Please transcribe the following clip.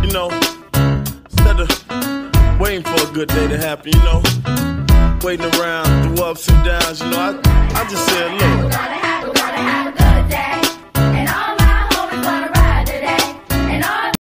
you know, instead of waiting for a good day to happen, you know, waiting around through ups and downs, you know, I just said, look,